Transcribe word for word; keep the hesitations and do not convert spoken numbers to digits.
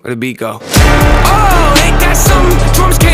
Where the beat go? Oh, ain't that something? Drums